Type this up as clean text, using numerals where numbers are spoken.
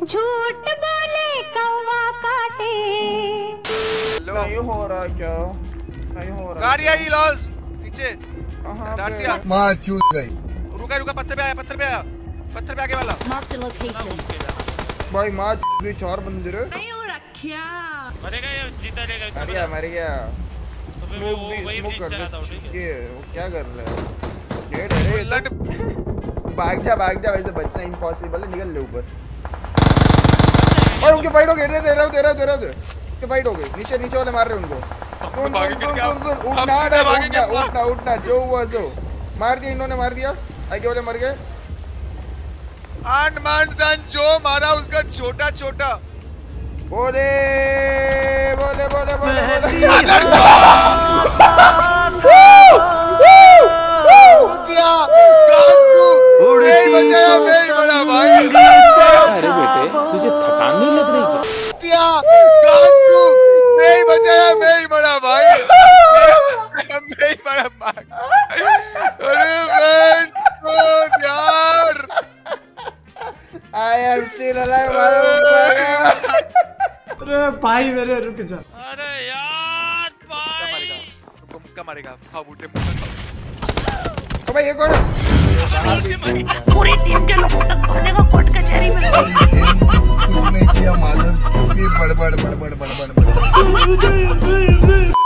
झूठ बोले कौवा काटे। नहीं हो रहा क्या? नहीं हो रहा। गाड़ी आई लॉल्स पीछे। माँ चूत गई। रुका रुका, पत्थर पे आया, पत्थर पे आया, पत्थर पे आगे वाला। भाई माँ भी 4 बंदे रे। नहीं हो रखिया। मरेगा या जीता रहेगा? मर गया। तो फिर वो वही ब्रिज से आता है, ठीक है? ये क्या कर रहा है? गेट है रे। भाग जा वैसे बचना इम्पॉसिबल है। निकल ले ऊपर। ओए उनके फाइट हो गए। दे रहा हूं। के फाइट हो गए। नीचे वाले मार रहे उनको। सुन उठना जो हुआ सो मार दिया इन्होंने, मार दिया। आगे वाले मर गए। जो मारा उसका छोटा बोले बड़ा भाई। अरे बेटे तुझे थकान नहीं लग रही क्या? नहीं बचाया मेरी बड़ा भाई। मेरी बड़ा भाई। अरे यार I am still alive। अरे भाई मेरे रुक जा। अरे यार भाई मुक्का मारेगा। खाओ बूटे, मुक्का खाओ। भाई ये कौन है? पूरी टीम के लोगों तक पहुंचेगा कोर्ट कचहरी में। कुछ नहीं किया मादर। बड़